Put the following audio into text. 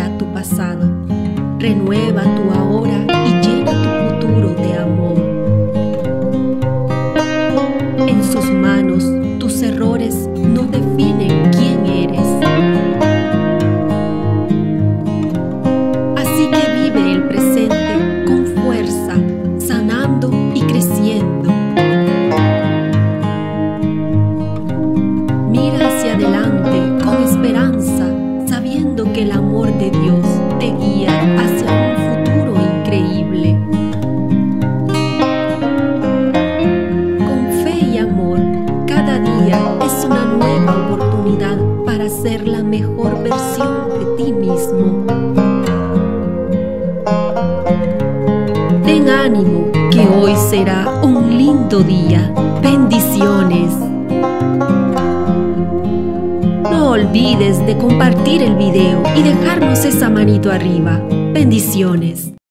olvida tu pasado, renueva tu ahora y llena tu futuro de amor. En sus manos tus errores no definen quién eres. Así que vive el presente con fuerza, sanando y creciendo. Mira hacia adelante con esperanza, sabiendo que el amor de Dios te guía hacia un futuro increíble. Con fe y amor, cada día es una nueva oportunidad para ser la mejor versión de ti mismo. Ten ánimo, que hoy será un lindo día. Bendiciones. No olvides de compartir el video y dejarnos esa manito arriba. Bendiciones.